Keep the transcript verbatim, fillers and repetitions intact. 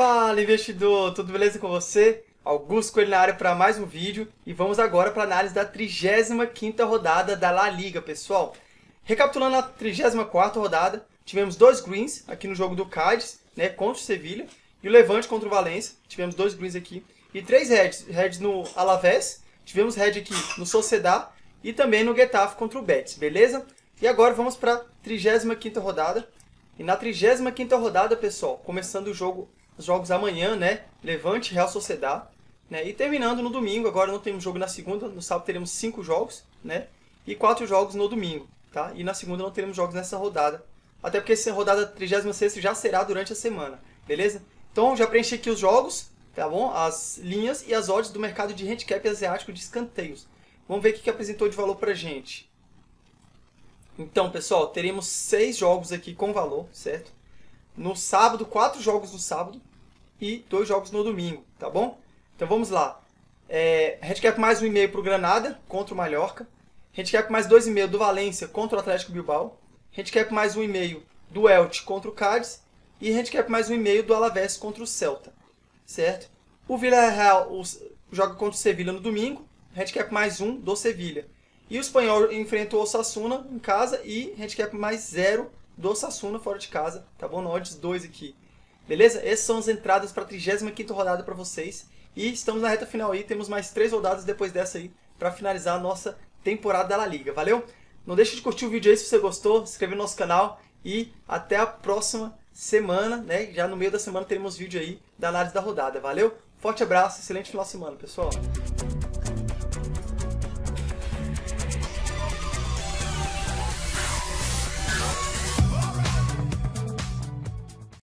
Fala, investidor! Tudo beleza com você? Augusto Coelho na área para mais um vídeo e vamos agora para a análise da trigésima quinta rodada da La Liga, pessoal. Recapitulando a trigésima quarta rodada, tivemos dois greens aqui no jogo do Cádiz, né, contra o Sevilha, e o Levante contra o Valência, tivemos dois greens aqui, e três reds, reds no Alavés, tivemos red aqui no Sociedad e também no Getafe contra o Betis, beleza? E agora vamos para a trigésima quinta rodada. E na trigésima quinta rodada, pessoal, começando o jogo, os jogos amanhã, né? Levante, Real Sociedad, né? E terminando no domingo. Agora não temos jogo na segunda, no sábado teremos cinco jogos, né? E quatro jogos no domingo, tá? E na segunda não teremos jogos nessa rodada, até porque essa rodada trigésima sexta já será durante a semana, beleza? Então já preenchi aqui os jogos, tá bom? As linhas e as odds do mercado de handicap asiático de escanteios. Vamos ver o que apresentou de valor pra gente. Então, pessoal, teremos seis jogos aqui com valor, certo? No sábado, quatro jogos no sábado e dois jogos no domingo, tá bom? Então vamos lá. É, handicap mais um e meio para o Granada contra o Mallorca. Handicap mais dois e meio do Valência contra o Atlético Bilbao. Handicap mais um e meio do Elche contra o Cádiz. E handicap mais um e meio do Alavés contra o Celta, certo? O Villarreal joga contra o Sevilha no domingo. Handicap mais um do Sevilha. E o Espanhol enfrenta o Osasuna em casa e handicap mais zero do Osasuna fora de casa, tá bom? No odds dois aqui. Beleza? Essas são as entradas para a trigésima quinta rodada para vocês. E estamos na reta final aí, temos mais três rodadas depois dessa aí para finalizar a nossa temporada da La Liga, valeu? Não deixe de curtir o vídeo aí se você gostou, se inscrever no nosso canal e até a próxima semana, né? Já no meio da semana teremos vídeo aí da análise da rodada, valeu? Forte abraço, excelente final de semana, pessoal!